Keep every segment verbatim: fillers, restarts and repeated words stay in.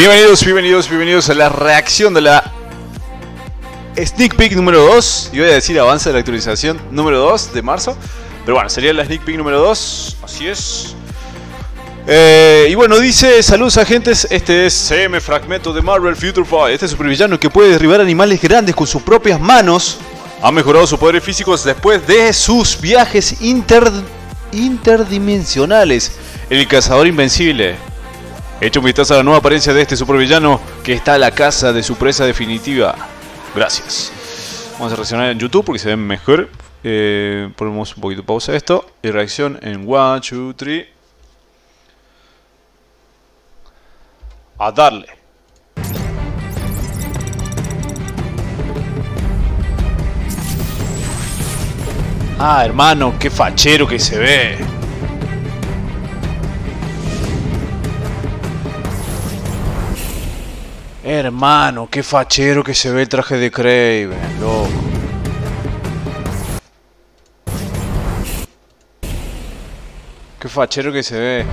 Bienvenidos, bienvenidos, bienvenidos a la reacción de la Sneak Peek número dos. Yo voy a decir avance de la actualización número dos de marzo, pero bueno, sería la Sneak Peek número dos. Así es. Eh, y bueno, dice: saludos agentes, este es C M Fragmento de Marvel Future Fight. Este supervillano que puede derribar animales grandes con sus propias manos ha mejorado sus poderes físicos después de sus viajes inter... interdimensionales. El cazador invencible. Echa un vistazo a la nueva apariencia de este supervillano que está a la caza de su presa definitiva. Gracias. Vamos a reaccionar en YouTube porque se ven mejor. Eh, ponemos un poquito de pausa a esto. Y reacción en uno, dos, tres. A darle. Ah, hermano, qué fachero que se ve. Hermano, qué fachero que se ve el traje de Kraven, loco. Qué fachero que se ve.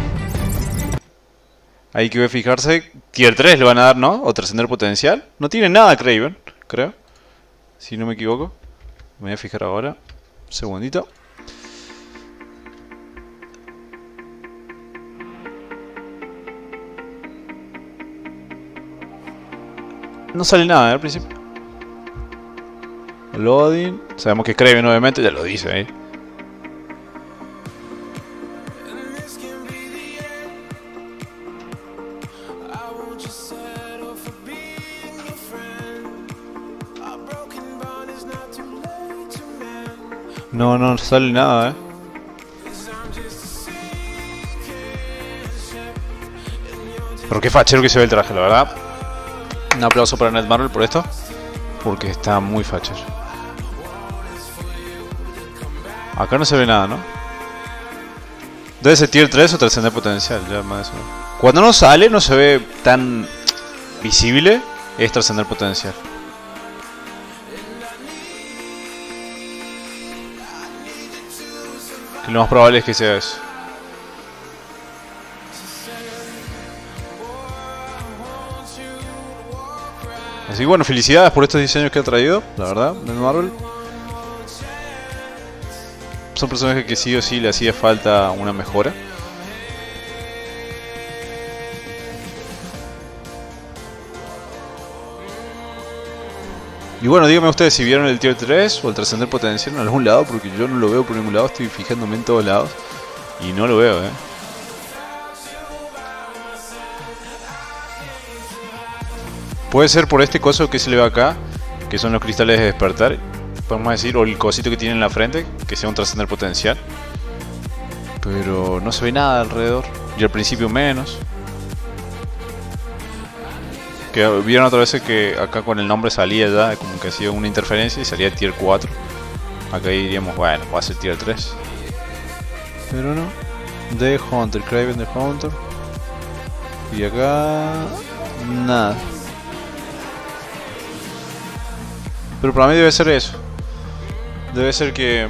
Hay que fijarse. Tier tres le van a dar, ¿no? O trascender potencial. No tiene nada Kraven, creo. Si no me equivoco. Me voy a fijar ahora. Un segundito. No sale nada, ¿eh? Al principio. Loading. Sabemos que es Kraven, obviamente, ya lo dice ahí. No, no sale nada, ¿eh? Pero qué fachero que se ve el traje, la verdad. Un aplauso para Netmarble por esto, porque está muy fachero. Acá no se ve nada, ¿no? Debe ser tier tres o trascender potencial, ya más eso. Cuando no sale, no se ve tan visible, es trascender potencial. Que lo más probable es que sea eso. Así que bueno, felicidades por estos diseños que ha traído, la verdad, Netmarble. Son personajes que sí o sí le hacía falta una mejora. Y bueno, díganme ustedes si vieron el tier tres o el trascender potencial en algún lado, porque yo no lo veo por ningún lado, estoy fijándome en todos lados y no lo veo, eh. Puede ser por este coso que se le ve acá, que son los cristales de despertar, podemos decir, o el cosito que tiene en la frente, que sea un trascender potencial. Pero no se ve nada alrededor, y al principio menos. Que vieron otra vez que acá con el nombre salía ya, como que hacía una interferencia y salía tier cuatro. Acá diríamos, bueno, va a ser tier tres. Pero no. The Hunter, Kraven the Hunter. Y acá... nada. Pero para mí debe ser eso. Debe ser que...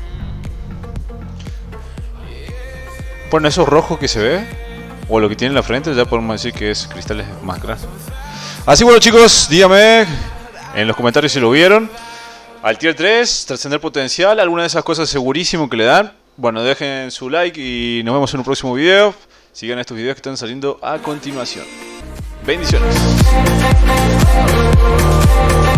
bueno, esos rojos que se ve, o lo que tiene en la frente, ya podemos decir que es cristales más grandes. Así bueno, chicos, díganme en los comentarios si lo vieron. Al tier tres, trascender potencial, alguna de esas cosas segurísimo que le dan. Bueno, dejen su like y nos vemos en un próximo video. Sigan estos videos que están saliendo a continuación. Bendiciones.